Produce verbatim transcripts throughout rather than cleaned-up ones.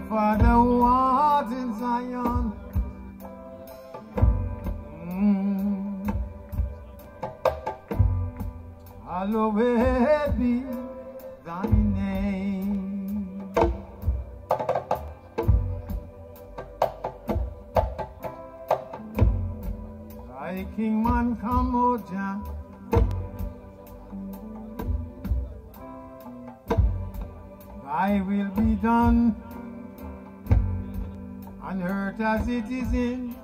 Father who art in Zion. Mm. Hallowed be thy name. Thy kingdom come, O Jah. Thy will be done on earth as it is in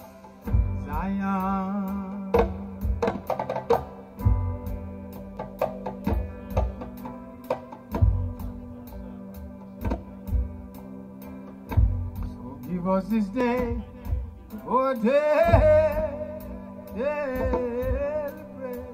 Zion. So give us this day, oh day, daily bread.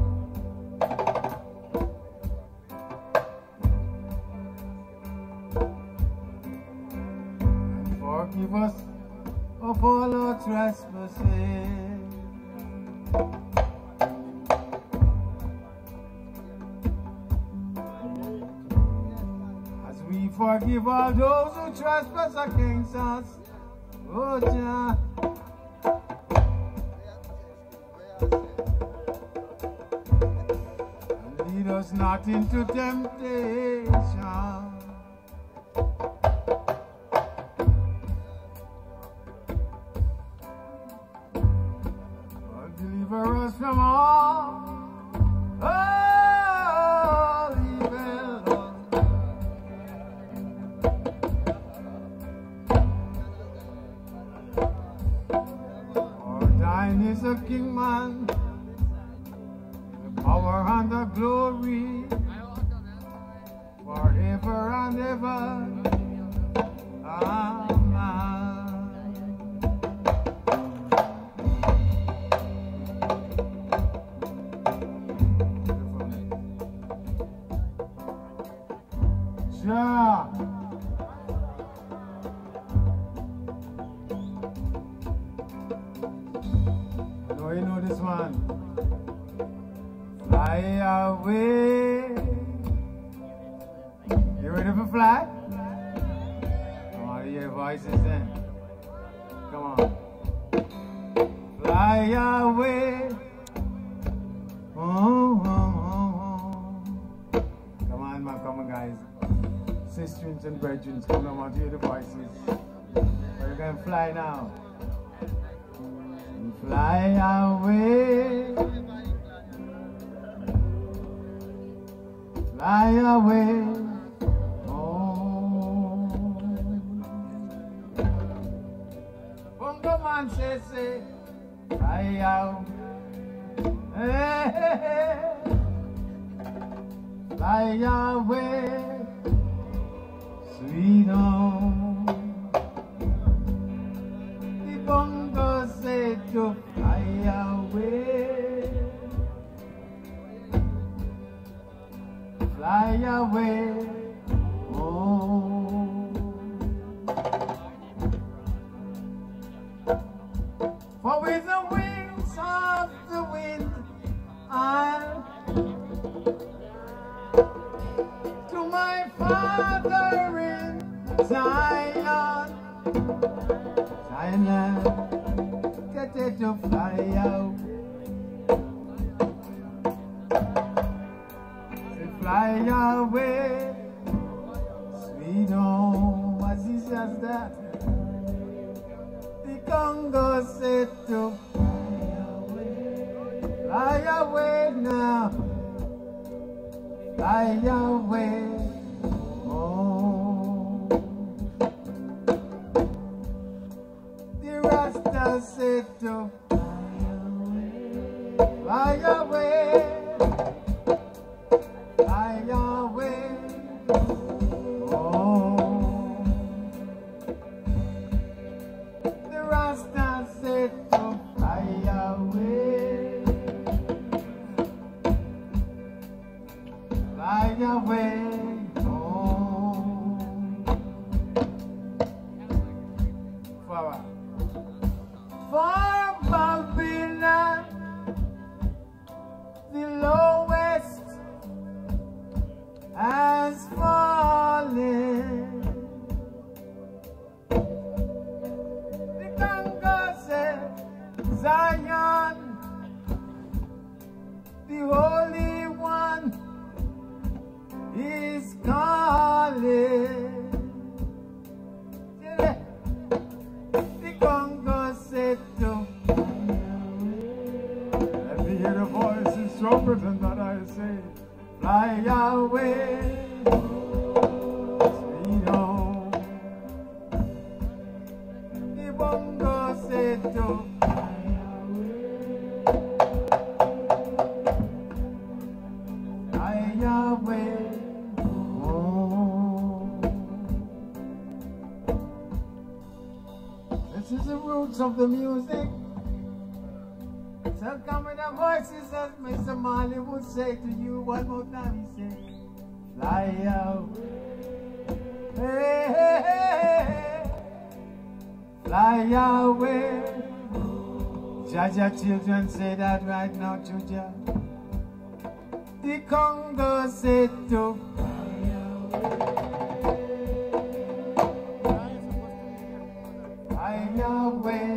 And forgive us of all our trespasses, as we forgive all those who trespass against us, oh Jah. And lead us not into temptation, deliver us from all, all evil. For thine is the kingdom, the power and the glory, forever and ever. Amen. Yeah. I know you know this one. Fly away. You ready for fly? Come on, hear your voices then. Come on. Fly away. Oh, oh, oh, oh. Come on, man, come on, guys. Sisters and brethren, come on, I want to hear the voices. We're going to fly now. Fly away. Fly away. Oh. Bongo man say, say, fly out. Hey, hey, hey. Fly away. Sweet home. The bongo said to fly away, fly away, oh. For with the wings of the wind, I'll to my Father in Zion, Zion land, get it to fly out. Say fly away, sweet home, as he says that. The Congo said to fly away, fly away now, fly away. Rasta said to fly away, fly away, oh. The Rasta said to fly away, fly away. For Boonville, the lowest has fallen. fly away, sweet home. The bongo said to fly away, fly away home. This is the roots of the music. So come with the voices as Mister Marley would say to you one more time. He said, fly away, hey, hey, hey, fly away. Jaja children say that right now, Juja. The Congo said to fly away, fly away.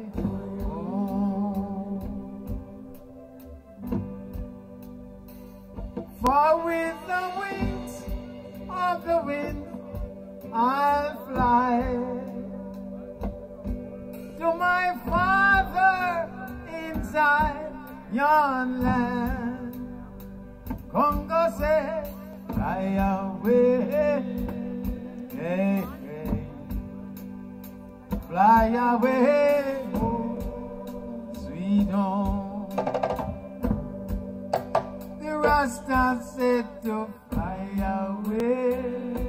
For with the wings of the wind I'll fly to my Father inside yon land. Congo said, fly away, hey, hey. Fly away, oh, sweet home. Rasta said to fly away,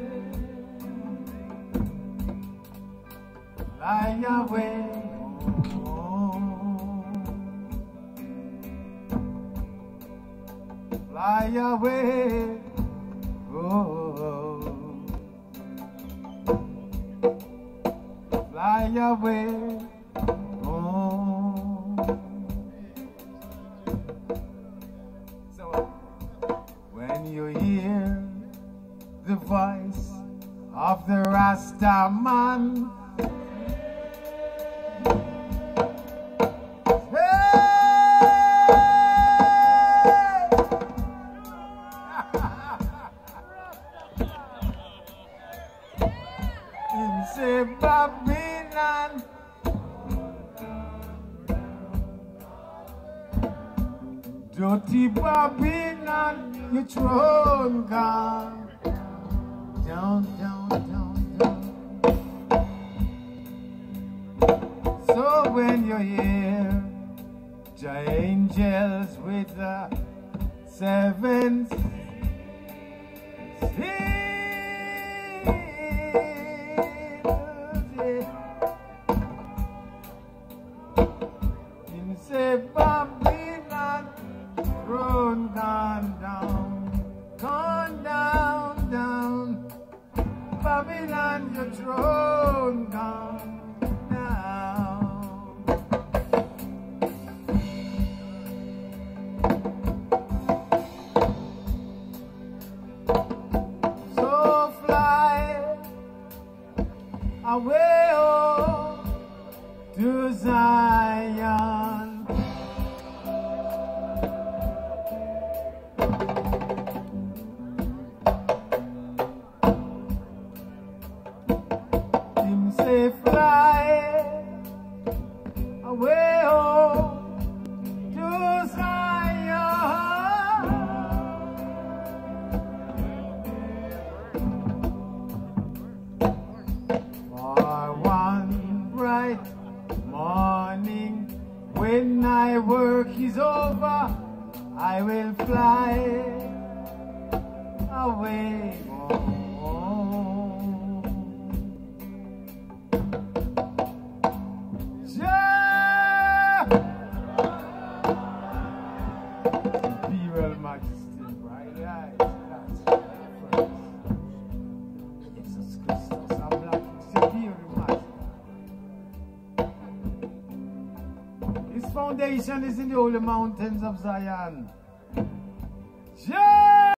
fly away home, fly away, oh, fly away home. When you hear the voice of the Rasta man, hey! Him say Babylon, dirty Babylon, your throne gone down, down, down, down. So when you hear the angels with the seven seals, him say Babylon, throne gone down, gone down, down. Babylon, your throne gone down. So fly away, oh, to Zion. Say fly away home to Zion. For one bright morning, when my work is over, I will fly away home. His foundation is in the holy mountains of Zion.